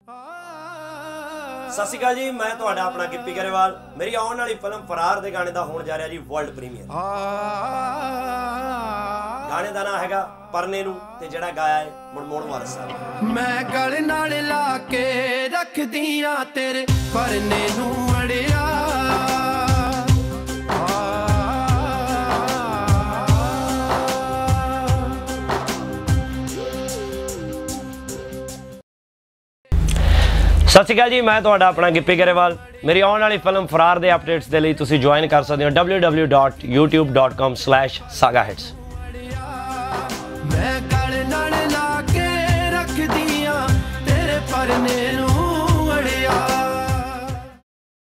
सत श्री अकाल जी, मैं तुहाडा अपना गिप्पी गरेवाल। मेरी आने वाली फिल्म फरार दे गाने दा होण जा रहा जी वर्ल्ड प्रीमियर। गाने दा नाम हैगा परने नू ते जेड़ा गाया है मनमोहन वारिस साहब। मैं गल नाल ला के रख दियां तेरे परने नू अड़िया। सत श्री अकाल जी, मैं तुहाडा अपना गिप्पी गरेवाल। मेरी आने वाली फिल्म फरार दे अपडेट्स दे लई तुसीं ज्वाइन कर सकते हो www.youtube.com/sagahits। मैं गल नाल ला के रख दियां तेरे परने